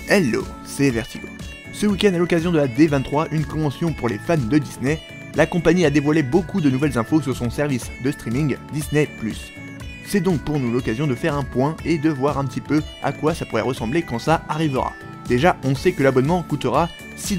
Hello, c'est Vertigo. Ce week-end, à l'occasion de la D23, une convention pour les fans de Disney, la compagnie a dévoilé beaucoup de nouvelles infos sur son service de streaming Disney+. C'est donc pour nous l'occasion de faire un point et de voir un petit peu à quoi ça pourrait ressembler quand ça arrivera. Déjà, on sait que l'abonnement coûtera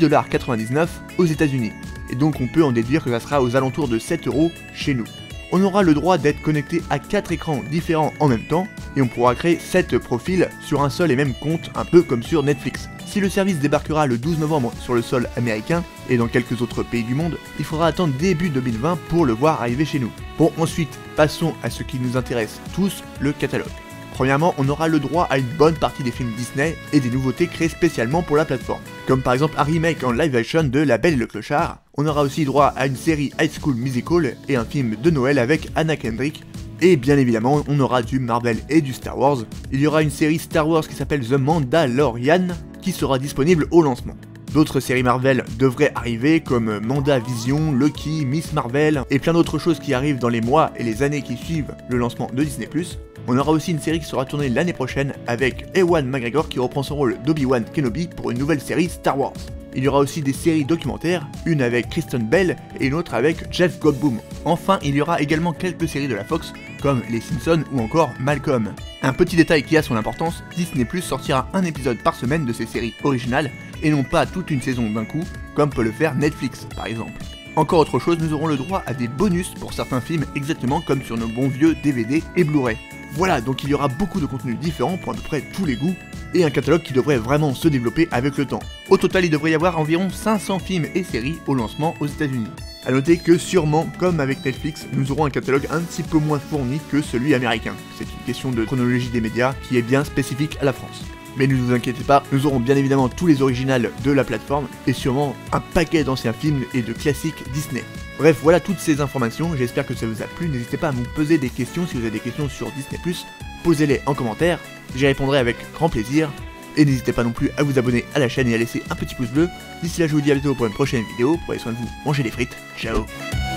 6,99$ aux États-Unis, et donc on peut en déduire que ça sera aux alentours de 7€ chez nous. On aura le droit d'être connecté à 4 écrans différents en même temps, et on pourra créer 7 profils sur un seul et même compte, un peu comme sur Netflix. Si le service débarquera le 12 novembre sur le sol américain, et dans quelques autres pays du monde, il faudra attendre début 2020 pour le voir arriver chez nous. Bon, ensuite, passons à ce qui nous intéresse tous, le catalogue. Premièrement, on aura le droit à une bonne partie des films Disney et des nouveautés créées spécialement pour la plateforme, comme par exemple un remake en live action de La Belle et le Clochard. On aura aussi droit à une série High School Musical et un film de Noël avec Anna Kendrick. Et bien évidemment, on aura du Marvel et du Star Wars. Il y aura une série Star Wars qui s'appelle The Mandalorian qui sera disponible au lancement. D'autres séries Marvel devraient arriver comme Mandavision, Loki, Miss Marvel et plein d'autres choses qui arrivent dans les mois et les années qui suivent le lancement de Disney+. On aura aussi une série qui sera tournée l'année prochaine avec Ewan McGregor qui reprend son rôle d'Obi-Wan Kenobi pour une nouvelle série Star Wars. Il y aura aussi des séries documentaires, une avec Kristen Bell et une autre avec Jeff Goldblum. Enfin, il y aura également quelques séries de la Fox comme Les Simpsons ou encore Malcolm. Un petit détail qui a son importance, Disney+ sortira un épisode par semaine de ses séries originales et non pas toute une saison d'un coup, comme peut le faire Netflix par exemple. Encore autre chose, nous aurons le droit à des bonus pour certains films exactement comme sur nos bons vieux DVD et Blu-ray. Voilà, donc il y aura beaucoup de contenus différents pour à peu près tous les goûts, et un catalogue qui devrait vraiment se développer avec le temps. Au total, il devrait y avoir environ 500 films et séries au lancement aux États-Unis. A noter que sûrement, comme avec Netflix, nous aurons un catalogue un petit peu moins fourni que celui américain. C'est une question de chronologie des médias qui est bien spécifique à la France. Mais ne vous inquiétez pas, nous aurons bien évidemment tous les originals de la plateforme et sûrement un paquet d'anciens films et de classiques Disney. Bref, voilà toutes ces informations, j'espère que ça vous a plu, n'hésitez pas à me poser des questions si vous avez des questions sur Disney+, posez-les en commentaire, j'y répondrai avec grand plaisir, et n'hésitez pas non plus à vous abonner à la chaîne et à laisser un petit pouce bleu. D'ici là, je vous dis à bientôt pour une prochaine vidéo, prenez soin de vous, mangez des frites, ciao.